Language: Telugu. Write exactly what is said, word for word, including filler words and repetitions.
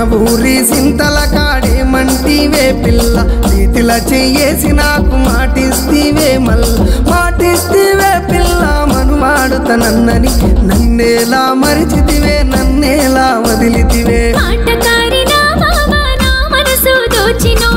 ఊరి సింతల కాడే మంటివే పిల్ల చేతిల చెయ్యేసి నాకు మాటిస్తివే మల్ల మాటిస్తివే పిల్ల మనుమాడుతనన్నని నన్నేలా మరిచితివే నన్నేలా వదిలితివే ఆటకారి నా మామ నా మనసు దోచినో